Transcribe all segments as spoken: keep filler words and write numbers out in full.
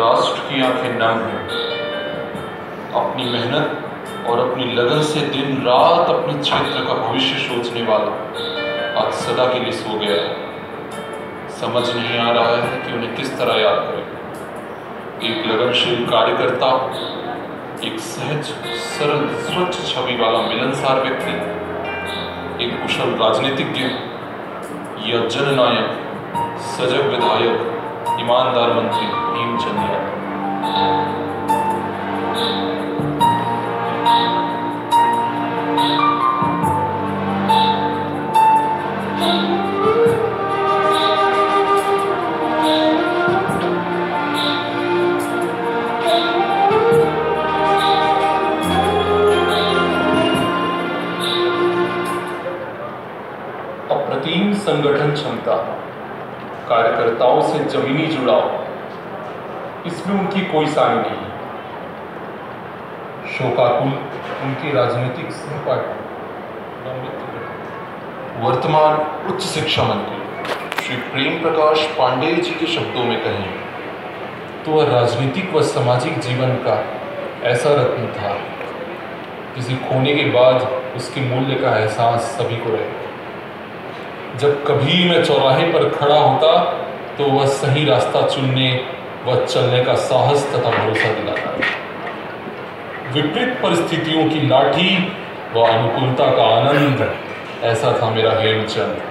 राष्ट्र की आंखें नम हैं। अपनी मेहनत और अपनी लगन से दिन रात अपने क्षेत्र का भविष्य सोचने वाला आज सदा के लिए सो गया है। समझ नहीं आ रहा है कि उन्हें किस तरह याद करें। एक लगनशील कार्यकर्ता, एक सहज सरल स्वच्छ छवि वाला मिलनसार व्यक्ति, एक कुशल राजनीतिज्ञ या जननायक, सजग विधायक, ईमानदार मंत्री भीमचंद यादव। अप्रतिम संगठन क्षमता, कार्यकर्ताओं से जमीनी जुड़ाव, इसमें उनकी कोई सानी नहीं। शोकाकुल उनकी राजनीतिक सहपाठी, वर्तमान उच्च शिक्षा मंत्री श्री प्रेम प्रकाश पांडेय जी के शब्दों में कहें तो वह राजनीतिक व सामाजिक जीवन का ऐसा रत्न था जिसे खोने के बाद उसके मूल्य का एहसास सभी को रहे। जब कभी मैं चौराहे पर खड़ा होता तो वह सही रास्ता चुनने व चलने का साहस तथा भरोसा दिलाता। विपरीत परिस्थितियों की लाठी व अनुकूलता का आनंद, ऐसा था मेरा हेमचंद।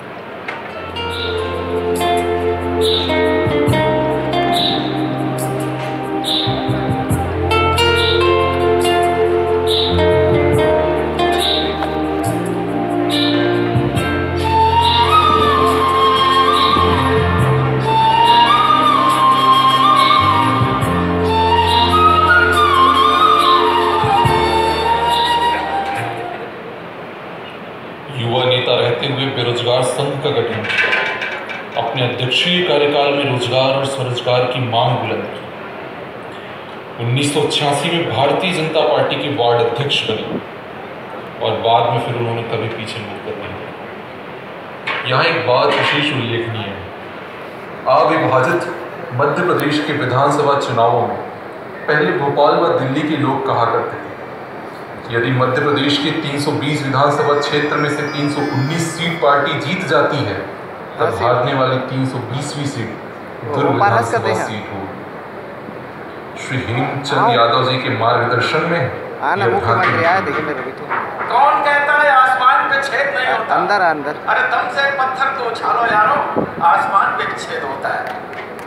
युवा नेता रहते हुए बेरोजगार संघ का गठन किया। अपने अध्यक्षीय कार्यकाल में रोजगार और स्वरोजगार की मांग बुलंद की। उन्नीस सौ छियासी में भारतीय जनता पार्टी के वार्ड अध्यक्ष बने और बाद में फिर उन्होंने कभी पीछे मुड़कर नहीं देखा। यहाँ एक बात विशेष उल्लेखनीय है। अविभाजित मध्य प्रदेश के विधानसभा चुनावों में पहले भोपाल व दिल्ली के लोग कहा करते थे यदि मध्य प्रदेश के तीन सौ बीस विधानसभा क्षेत्र में से तीन सौ उन्नीस सीट पार्टी जीत जाती है तब हारने वाली तीन सौ बीसवीं सीट दुर्ग विधानसभा सीट हो। श्री हेमचंद यादव जी के मार्गदर्शन में मुख्यमंत्री आए थे मेरे भी तो। कौन कहता है आसमान पे छेद नहीं होता? अंदर अंदर अरे दम से पत्थर तो उछालो यारो, आसमान पे छेद होता है।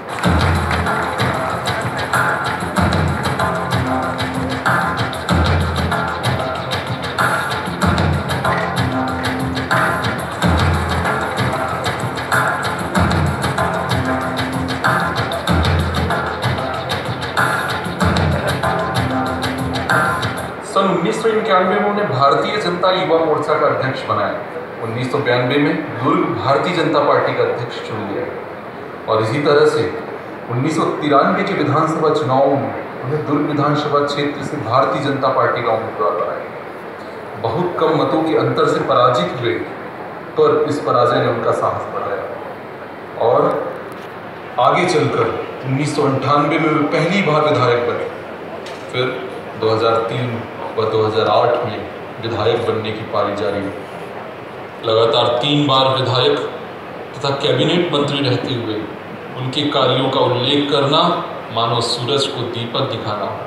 सन उन्नीस सौ इक्यानवे में उन्हें भारतीय जनता युवा मोर्चा का अध्यक्ष बनाया। उन्नीस सौ बयानवे में दुर्ग भारतीय जनता पार्टी का अध्यक्ष चुन लिया और इसी तरह से उन्नीस सौ तिरानवे के विधानसभा चुनावों में उन्हें दुर्ग विधानसभा क्षेत्र से भारतीय जनता पार्टी का उम्मीदवार बनाया। बहुत कम मतों के अंतर से पराजित हुए पर इस पराजय ने उनका साहस बढ़ाया और आगे चलकर उन्नीस सौ अंठानवे में वे पहली बार विधायक बने। फिर दो हज़ार तीन व दो हज़ार आठ में विधायक बनने की पारी जारी रही। लगातार तीन बार विधायक तथा कैबिनेट मंत्री रहते हुए उनके कार्यों का उल्लेख करना मानो सूरज को दीपक दिखाना होगा।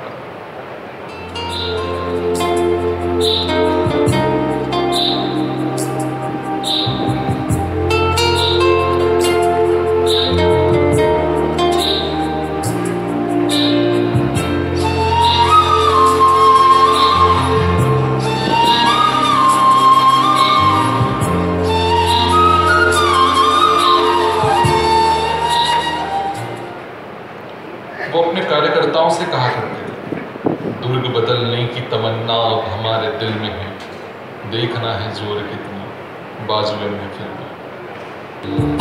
वो अपने कार्यकर्ताओं से कहा करते थे, दुर्ग बदलने की तमन्ना अब हमारे दिल में है, देखना है जोर कितनी बाजुए में फिर भी।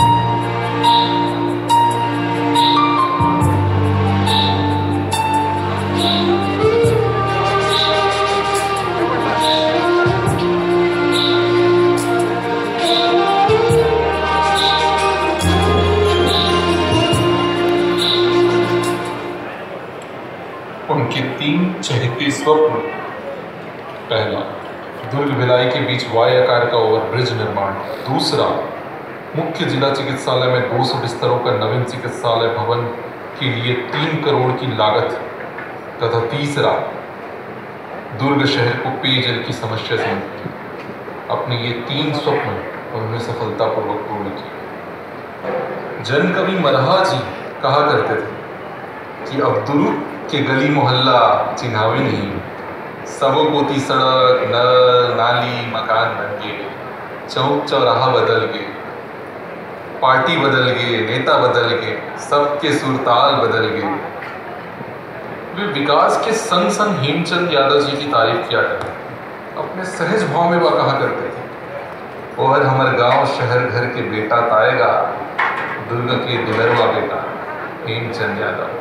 तीन चहकते स्वप्न। पहला, दुर्ग भिलाई के बीच वाई आकार का ओवरब्रिज निर्माण। दूसरा, मुख्य जिला चिकित्सालय में दो सौ बिस्तरों का नवीन चिकित्सालय भवन के लिए तीन करोड़ की लागत। तथा तीसरा, दुर्ग शहर को पेयजल की समस्या से मुक्ति। अपने ये तीन स्वप्न उन्होंने सफलतापूर्वक पूर्ण किए। जनकवि मरहा जी कहा करते थे कि अब दुर्ग के गली मोहल्ला चिन्हावी नहीं, सबों पोती सड़क, नल, नाली, मकान बन गए, चौक चौराहा बदल गए, पार्टी बदल गए, नेता बदल गए, सबके सुरताल बदल गए। वे विकास के संग संग हेमचंद यादव जी की तारीफ किया करते, अपने सहज भाव में वह कहा करते थे, और हमारे गांव शहर घर के बेटा ताएगा, दुर्ग के दुलरवा बेटा हेमचंद यादव।